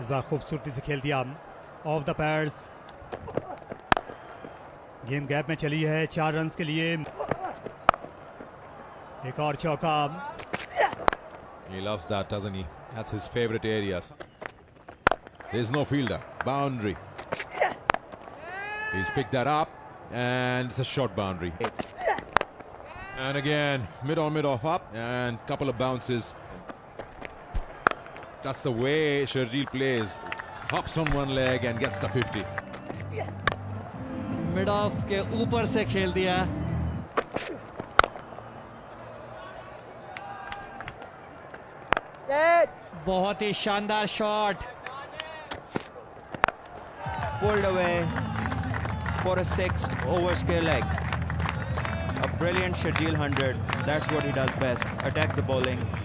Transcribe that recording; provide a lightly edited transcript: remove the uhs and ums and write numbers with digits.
इस बार खूबसूरती से खेल दिया ऑफ द पैड्स। गेंद गैप में चली है 4 रन्स के लिए। एक और चौका। He loves that, doesn't he? That's his favorite area. There's no fielder. Boundary. He's picked that up, and it's a short boundary. And again, mid on, mid off up, and couple of bounces. That's the way Sharjeel plays. Hops on one leg and gets the 50. Mid off के ऊपर से खेल दिया। बहुत ही शानदार shot. Pulled away for a 6 over square leg. A brilliant Sharjeel 100. That's what he does best. Attack the bowling.